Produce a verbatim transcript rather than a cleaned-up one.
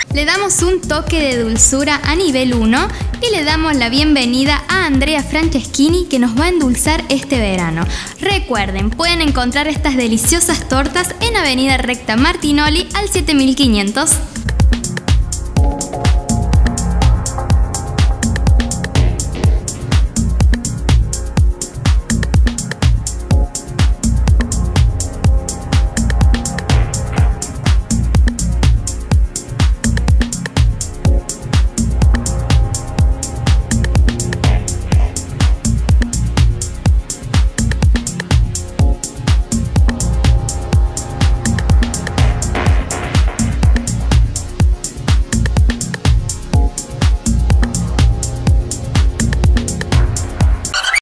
Le damos un toque de dulzura a nivel uno y le damos la bienvenida a Andrea Franceschini, que nos va a endulzar este verano. Recuerden, pueden encontrar estas deliciosas tortas en Avenida Recta Martinoli al siete mil quinientos.